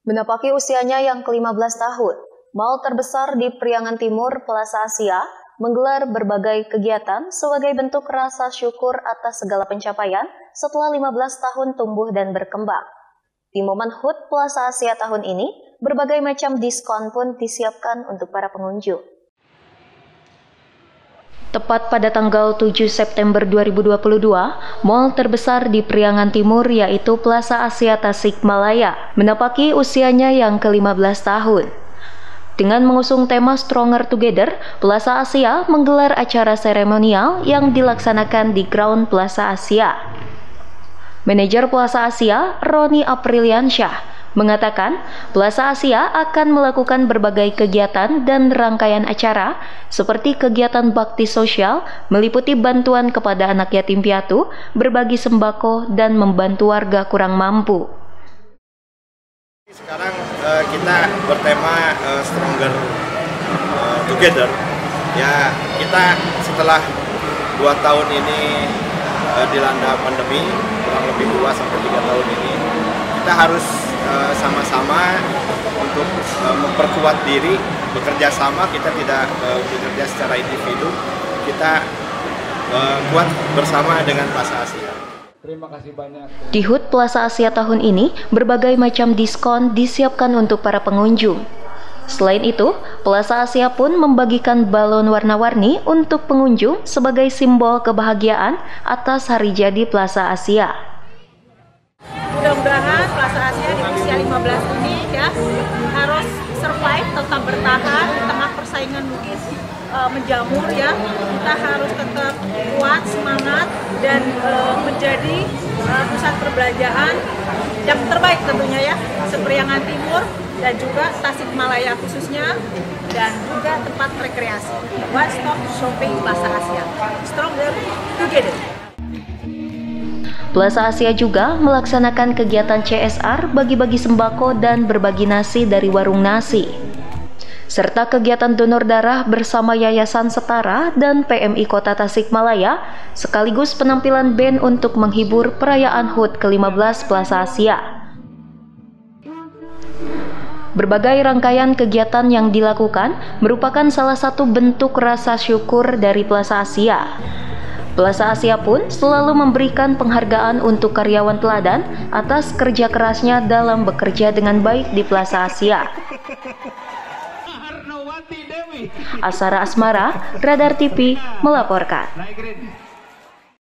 Menapaki usianya yang ke-15 tahun, mal terbesar di Priangan Timur, Plaza Asia, menggelar berbagai kegiatan sebagai bentuk rasa syukur atas segala pencapaian setelah 15 tahun tumbuh dan berkembang. Di momen HUT Plaza Asia tahun ini, berbagai macam diskon pun disiapkan untuk para pengunjung. Tepat pada tanggal 7 September 2022, mal terbesar di Priangan Timur yaitu Plaza Asia Tasikmalaya menapaki usianya yang ke-15 tahun. Dengan mengusung tema Stronger Together, Plaza Asia menggelar acara seremonial yang dilaksanakan di Ground Plaza Asia. Manajer Plaza Asia, Roni Apriliansyah, mengatakan Plaza Asia akan melakukan berbagai kegiatan dan rangkaian acara seperti kegiatan bakti sosial meliputi bantuan kepada anak yatim piatu, berbagi sembako, dan membantu warga kurang mampu. Sekarang kita bertema Stronger Together. Ya, kita setelah 2 tahun ini dilanda pandemi, kurang lebih 2 sampai 3 tahun ini, kita harus sama-sama untuk memperkuat diri, bekerja sama. Kita tidak bekerja secara individu, kita kuat bersama dengan Plaza Asia. Terima kasih banyak. Di HUT Plaza Asia tahun ini, berbagai macam diskon disiapkan untuk para pengunjung. Selain itu, Plaza Asia pun membagikan balon warna-warni untuk pengunjung sebagai simbol kebahagiaan atas hari jadi Plaza Asia. Mudah-mudahan Plaza Asia di usia 15 ini ya harus survive, tetap bertahan di tengah persaingan mungkin menjamur ya. Kita harus tetap kuat, semangat, dan menjadi pusat perbelanjaan yang terbaik tentunya ya, Priangan Timur dan juga Tasikmalaya khususnya, dan juga tempat rekreasi. One Stop Shopping Plaza Asia, Stronger Together. Plaza Asia juga melaksanakan kegiatan CSR, bagi-bagi sembako dan berbagi nasi dari warung nasi, serta kegiatan donor darah bersama Yayasan Setara dan PMI Kota Tasikmalaya, sekaligus penampilan band untuk menghibur perayaan HUT ke-15 Plaza Asia. Berbagai rangkaian kegiatan yang dilakukan merupakan salah satu bentuk rasa syukur dari Plaza Asia. Plaza Asia pun selalu memberikan penghargaan untuk karyawan teladan atas kerja kerasnya dalam bekerja dengan baik di Plaza Asia. Asara Asmara, Radar TV melaporkan.